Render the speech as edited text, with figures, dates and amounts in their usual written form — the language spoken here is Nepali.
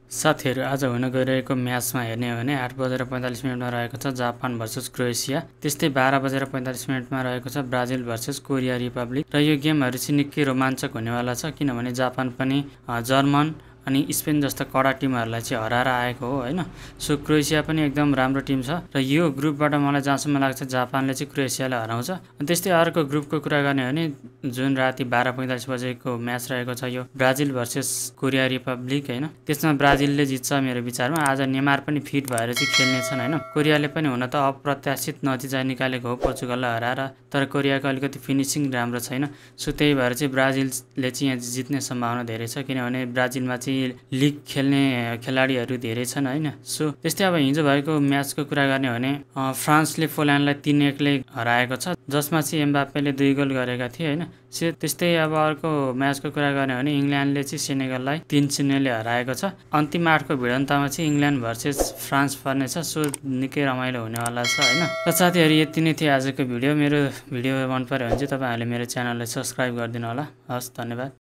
साथीहरु आज हुन गइरहेको म्याचमा हेर्ने हो भने 8:45 रहेको छ जापान भर्सेस क्रोएसिया। त्यस्तै 12:45 रहेको छ ब्राजिल भर्सेस कोरिया रिपब्लिक। र यो गेमहरु चाहिँ निकै रोमाञ्चक हुनेवाला छ किनभने जापान पनि जर्मन अनि स्पेन जस्ता कडा टिमहरुलाई चाहिँ हराएर आएको हो हैन। सो क्रोएसिया पनि एकदम राम्रो टिम छ र यो ग्रुपबाट मलाई जहाँसम्म लाग्छ जापानले चाहिँ क्रोएसियालाई हराउँछ। त्यस्तै अर्को ग्रुपको कुरा गर्ने हो भने जुन राति 12:45 बजेको म्याच रहेको छ यो ब्राजिल भर्सेस कोरिया रिपब्लिक हैन। त्यसमा ब्राजिलले जित्छ मेरो विचारमा। आज नेमार पनि फिट भएर चाहिँ खेल्ने छन् हैन। कोरियाले पनि हुन त अप्रत्याशित नतिजा निकालेको हो पोर्चुगललाई हराएर, तर कोरियाको अलिकति फिनिशिङ राम्रो छैन। सो त्यही भएर चाहिँ ब्राजिलले चाहिँ यहाँ जित्ने सम्भावना धेरै छ किनभने ब्राजिलमा चाहिँ लिग खेल्ने खेलाडीहरु धेरै छन् हैन। सो त्यस्तै अब हिजो भएको म्याचको कुरा गर्ने हो भने फ्रान्सले पोल्यान्डलाई 3-1 ले हराएको छ जसमा चाहिँ एम्बाप्पेले 2 गोल गरेका थिए हैन। त्यस्तै अब अर्को म्याचको कुरा गर्ने हो भने इंग्ल्यान्डले चाहिँ सेनेगललाई 3-0 ले हराएको छ। अन्तिम 8को भिडन्तमा चाहिँ इंग्ल्यान्ड भर्सेस फ्रान्स पर्नेछ। सो निकै रमाइलो हुनेवाला छ हैन। र साथीहरु यति नै थियो आजको भिडियो। मेरो भिडियो मन पर्यो भने चाहिँ तपाईहरुले मेरो च्यानललाई सब्स्क्राइब गरिदिनु होला। हस् धन्यवाद।